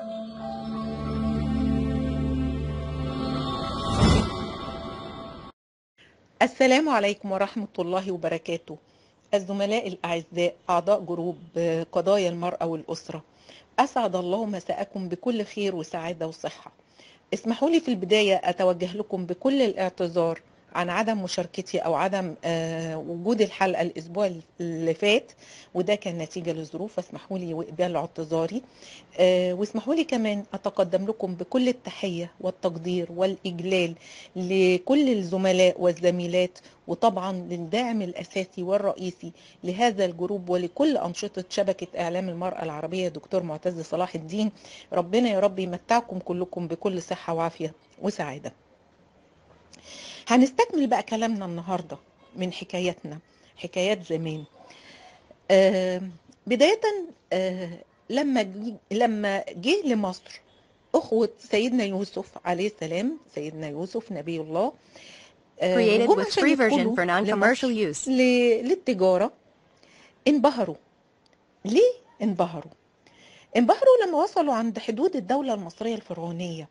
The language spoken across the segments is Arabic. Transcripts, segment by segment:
السلام عليكم ورحمة الله وبركاته. الزملاء الأعزاء أعضاء جروب قضايا المرأة والأسرة، أسعد الله مساءكم بكل خير وسعادة وصحة. اسمحوا لي في البداية أتوجه لكم بكل الاعتذار عن عدم مشاركتي أو عدم وجود الحلقة الأسبوع اللي فات، وده كان نتيجة لظروف، فاسمحوا لي وإقبال اعتذاري. واسمحوا لي كمان أتقدم لكم بكل التحية والتقدير والإجلال لكل الزملاء والزميلات، وطبعا للداعم الأساسي والرئيسي لهذا الجروب ولكل أنشطة شبكة إعلام المرأة العربية دكتور معتز صلاح الدين. ربنا يا رب يمتعكم كلكم بكل صحة وعافية وسعادة. هنستكمل بقى كلامنا النهاردة من حكاياتنا، حكايات زمان. بداية لما جه لمصر أخوة سيدنا يوسف عليه السلام، سيدنا يوسف نبي الله، وجم عشان يدخلوا لمصر للتجارة، انبهروا. ليه انبهروا؟ انبهروا لما وصلوا عند حدود الدولة المصرية الفرعونية.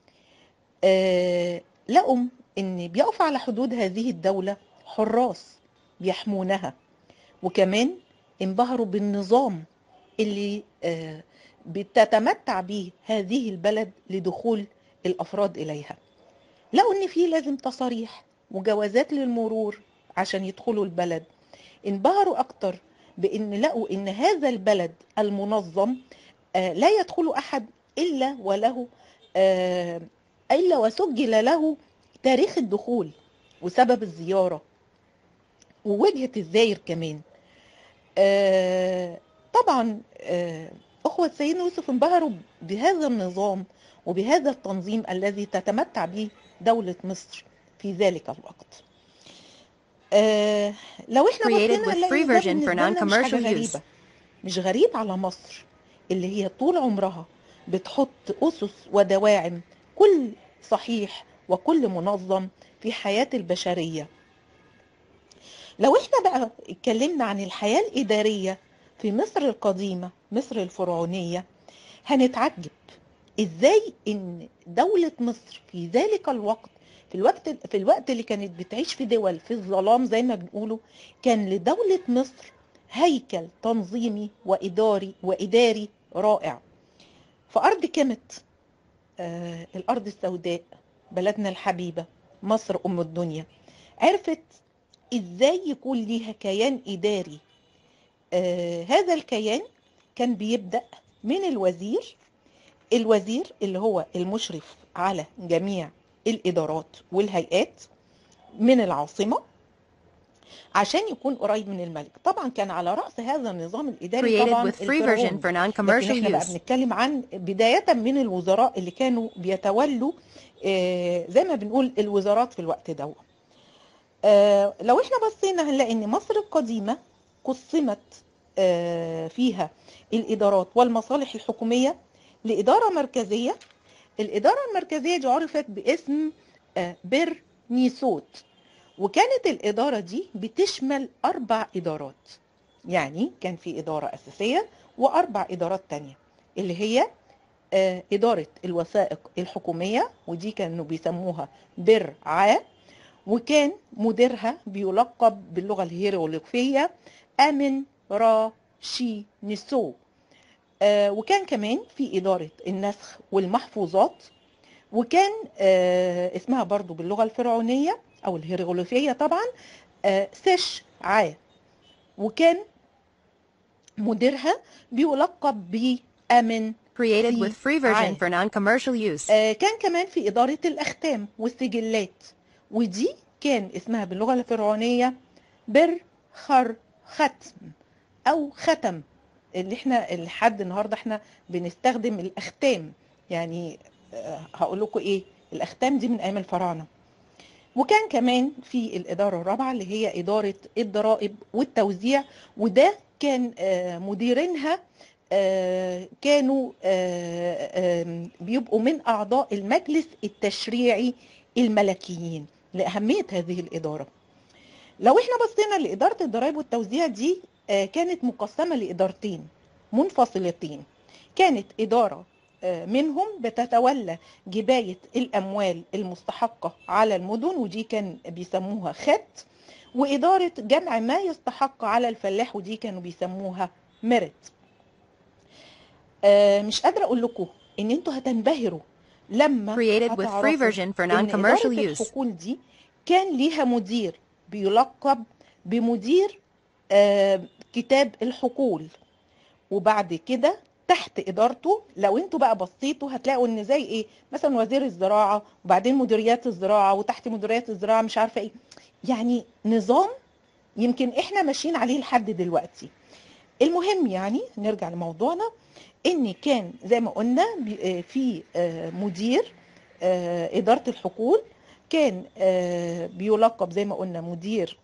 لقوا ان بيقف على حدود هذه الدولة حراس بيحمونها، وكمان انبهروا بالنظام اللي بتتمتع به هذه البلد لدخول الافراد اليها. لقوا ان في لازم تصاريح وجوازات للمرور عشان يدخلوا البلد. انبهروا اكتر بان لقوا ان هذا البلد المنظم لا يدخل احد الا وله الا وسجل له تاريخ الدخول وسبب الزيارة ووجهة الزائر كمان. طبعا أخوة سيدنا يوسف انبهروا بهذا النظام وبهذا التنظيم الذي تتمتع به دولة مصر في ذلك الوقت. لو احنا بصينا نلاقي ده بالنسبة لنا مش حاجة غريبة، مش غريب على مصر اللي هي طول عمرها بتحط أسس ودواعم كل صحيح وكل منظم في حياة البشرية. لو احنا بقى اتكلمنا عن الحياة الإدارية في مصر القديمة، مصر الفرعونية، هنتعجب ازاي ان دولة مصر في ذلك الوقت، في الوقت اللي كانت بتعيش في دول في الظلام زي ما بنقوله، كان لدولة مصر هيكل تنظيمي وإداري رائع. في أرض كمت، الأرض السوداء، بلدنا الحبيبة مصر أم الدنيا، عرفت إزاي يكون ليها كيان إداري. هذا الكيان كان بيبدأ من الوزير اللي هو المشرف على جميع الإدارات والهيئات من العاصمة عشان يكون قريب من الملك. طبعا كان على رأس هذا النظام الإداري طبعا الفرعون، لكن احنا بقى بنتكلم عن بداية من الوزراء اللي كانوا بيتولوا زي ما بنقول الوزارات في الوقت ده. لو احنا بصينا هنلاقي ان مصر القديمة قسمت فيها الإدارات والمصالح الحكومية لإدارة مركزية. الإدارة المركزية دي عرفت باسم برنيسوت، وكانت الإدارة دي بتشمل 4 إدارات. يعني كان في إدارة أساسية و4 إدارات تانية، اللي هي إدارة الوثائق الحكومية، ودي كانوا بيسموها برعا، وكان مديرها بيلقب باللغة الهيروغليفية أمن را شي نسو. وكان كمان في إدارة النسخ والمحفوظات، وكان اسمها برضو باللغة الفرعونية أو الهيروغليفية طبعا سش عا، وكان مديرها بيلقب بأمن عا. كان كمان في إدارة الأختام والسجلات، ودي كان اسمها باللغة الفرعونية برخر ختم أو ختم، اللي احنا لحد النهارده احنا بنستخدم الأختام. يعني هقول لكم ايه، الأختام دي من أيام الفراعنة. وكان كمان في الإدارة الرابعة اللي هي إدارة الضرائب والتوزيع، وده كان مديرينها كانوا بيبقوا من أعضاء المجلس التشريعي الملكيين لأهمية هذه الإدارة. لو احنا بصينا لإدارة الضرائب والتوزيع دي كانت مقسمة لإدارتين منفصلتين. كانت إدارة منهم بتتولى جباية الأموال المستحقة على المدن، ودي كان بيسموها خط، وإدارة جمع ما يستحق على الفلاح، ودي كانوا بيسموها مرت. مش قادرة أقول لكم إن أنتوا هتنبهروا لما هتعرفوا إن إدارة الحقول دي كان ليها مدير بيلقب بمدير كتاب الحقول، وبعد كده تحت ادارته لو انتوا بقى بصيتوا هتلاقوا ان زي ايه، مثلا وزير الزراعه وبعدين مديريات الزراعه وتحت مديريات الزراعه مش عارفه ايه، يعني نظام يمكن احنا ماشيين عليه لحد دلوقتي. المهم يعني نرجع لموضوعنا، ان كان زي ما قلنا في مدير اداره الحقول، كان بيلقب زي ما قلنا مدير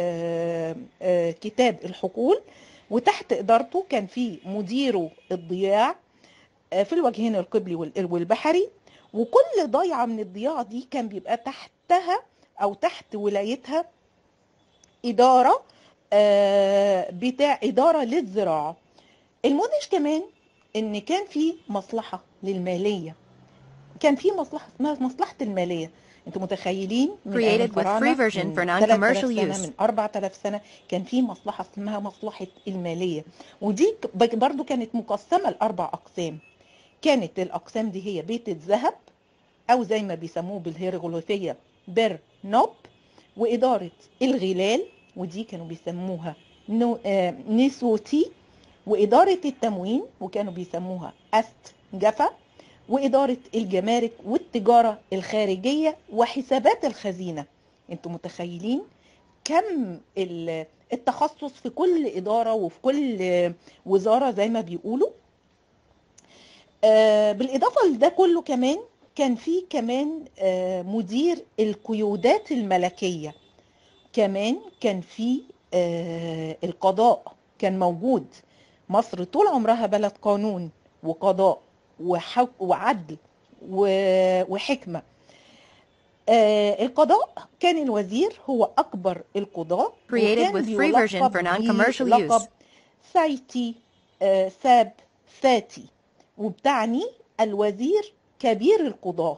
كتاب الحقول، وتحت ادارته كان في مديره الضياع في الوجهين القبلي والبحري، وكل ضيعه من الضياع دي كان بيبقى تحتها او تحت ولايتها اداره بتاع اداره للزراعه. المدهش كمان ان كان في مصلحه للماليه، كان في مصلحه اسمها مصلحه الماليه. انتوا متخيلين من ايام الفراعنه من 3000 سنه من 4000 سنه كان في مصلحه اسمها مصلحه الماليه، ودي برضو كانت مقسمه لاربع اقسام. كانت الاقسام دي هي بيت الذهب او زي ما بيسموه بالهيروغليفيه بير نوب، واداره الغلال ودي كانوا بيسموها نيسوتي، وإدارة التموين وكانوا بيسموها أست جفا، وإدارة الجمارك والتجارة الخارجية وحسابات الخزينة. انتوا متخيلين كم التخصص في كل إدارة وفي كل وزارة زي ما بيقولوا. بالإضافة لده كله كمان كان في كمان مدير القيودات الملكية، كمان كان في القضاء كان موجود. مصر طول عمرها بلد قانون وقضاء وعدل وحكمة. القضاء كان الوزير هو أكبر القضاة، وكان بيلقب بلقب سايتي ساب ساتي، وبتعني الوزير كبير القضاة.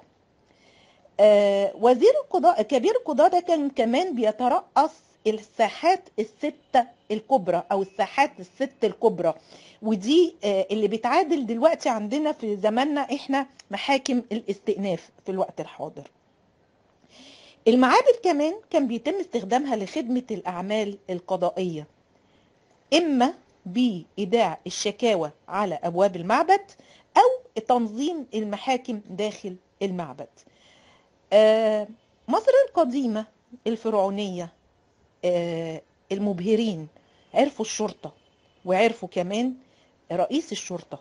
وزير القضاء كبير القضاء ده كان كمان بيترأس الساحات الستة الكبرى أو الساحات الست الكبرى، ودي اللي بتعادل دلوقتي عندنا في زماننا احنا محاكم الاستئناف في الوقت الحاضر. المعابد كمان كان بيتم استخدامها لخدمة الأعمال القضائية، إما بإيداع الشكاوى على أبواب المعبد أو تنظيم المحاكم داخل المعبد. مصر القديمة الفرعونية المبهرين عرفوا الشرطة وعرفوا كمان رئيس الشرطة،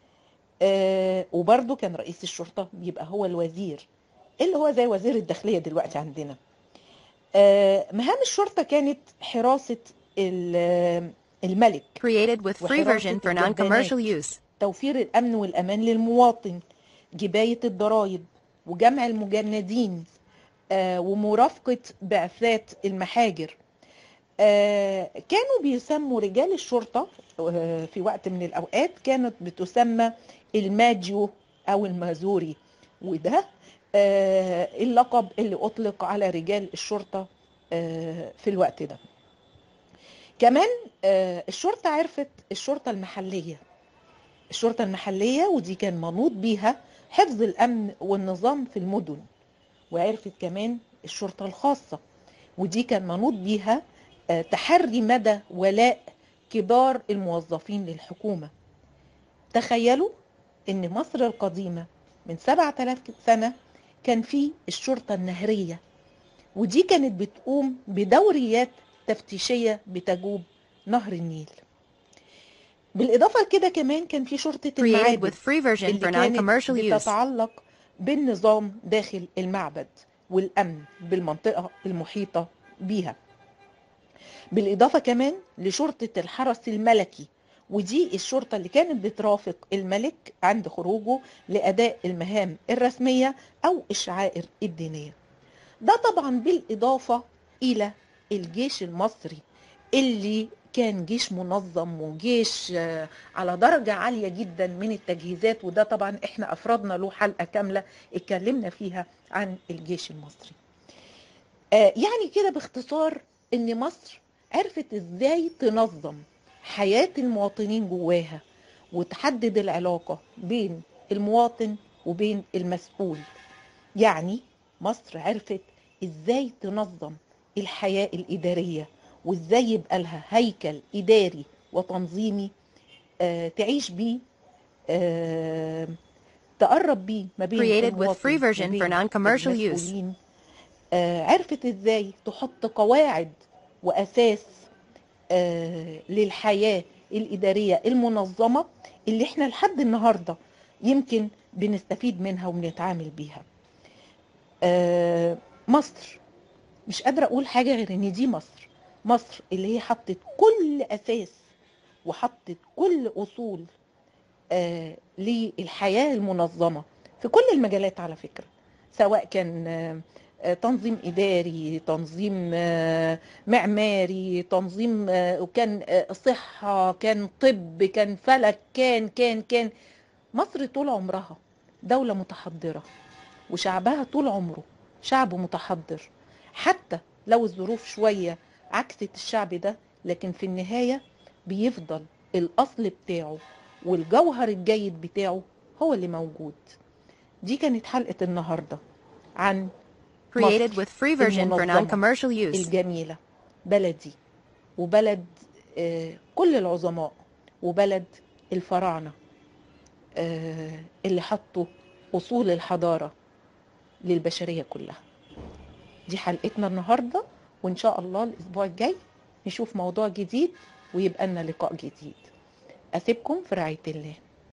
وبرضو كان رئيس الشرطة بيبقى هو الوزير اللي هو زي وزير الداخلية دلوقتي عندنا. مهام الشرطة كانت حراسة الملك وحراسة الجبانات، توفير الأمن والأمان للمواطن، جباية الضرائب وجمع المجندين، ومرافقة بعثات المحاجر. كانوا بيسموا رجال الشرطة في وقت من الأوقات كانت بتسمى الماجيو أو المازوري، وده اللقب اللي أطلق على رجال الشرطة في الوقت ده. كمان الشرطة عرفت الشرطة المحلية، الشرطة المحلية ودي كان منوط بيها حفظ الأمن والنظام في المدن، وعرفت كمان الشرطة الخاصة ودي كان منوط بيها تحري مدى ولاء كبار الموظفين للحكومة. تخيلوا ان مصر القديمة من 7000 سنة كان في الشرطة النهرية، ودي كانت بتقوم بدوريات تفتيشية بتجوب نهر النيل. بالإضافة لكده كمان كان في شرطة المعابد اللي كانت بتتعلق بالنظام داخل المعبد والأمن بالمنطقة المحيطة بيها. بالإضافة كمان لشرطة الحرس الملكي، ودي الشرطة اللي كانت بترافق الملك عند خروجه لأداء المهام الرسمية أو الشعائر الدينية. ده طبعا بالإضافة إلى الجيش المصري اللي كان جيش منظم وجيش على درجة عالية جدا من التجهيزات، وده طبعا احنا افردنا له حلقة كاملة اتكلمنا فيها عن الجيش المصري. يعني كده باختصار ان مصر عرفت ازاي تنظم حياة المواطنين جواها، وتحدد العلاقة بين المواطن وبين المسؤول. يعني مصر عرفت ازاي تنظم الحياة الإدارية، وازاي يبقى لها هيكل إداري وتنظيمي تعيش بيه، تقرب بيه ما بين Created with free المواطن version for وبين non-commercial use. المسؤولين. عرفت ازاي تحط قواعد وأساس للحياة الإدارية المنظمة اللي احنا لحد النهاردة يمكن بنستفيد منها وبنتعامل بيها. مصر مش قادرة أقول حاجة غير إن دي مصر. مصر اللي هي حطت كل أساس وحطت كل أصول للحياة المنظمة في كل المجالات على فكرة، سواء كان تنظيم إداري، تنظيم معماري، تنظيم وكان صحة، كان طب، كان فلك، كان مصر طول عمرها دولة متحضرة، وشعبها طول عمره شعب متحضر. حتى لو الظروف شوية عكست الشعب ده، لكن في النهاية بيفضل الأصل بتاعه والجوهر الجيد بتاعه هو اللي موجود. دي كانت حلقة النهاردة عن Created مصر with free version for المنظمة non-commercial use. الجميلة، بلدي وبلد كل العظماء، وبلد الفراعنة اللي حطوا أصول الحضارة للبشرية كلها. دي حلقتنا النهاردة، وإن شاء الله الأسبوع الجاي نشوف موضوع جديد ويبقى لنا لقاء جديد. أسيبكم في رعاية الله.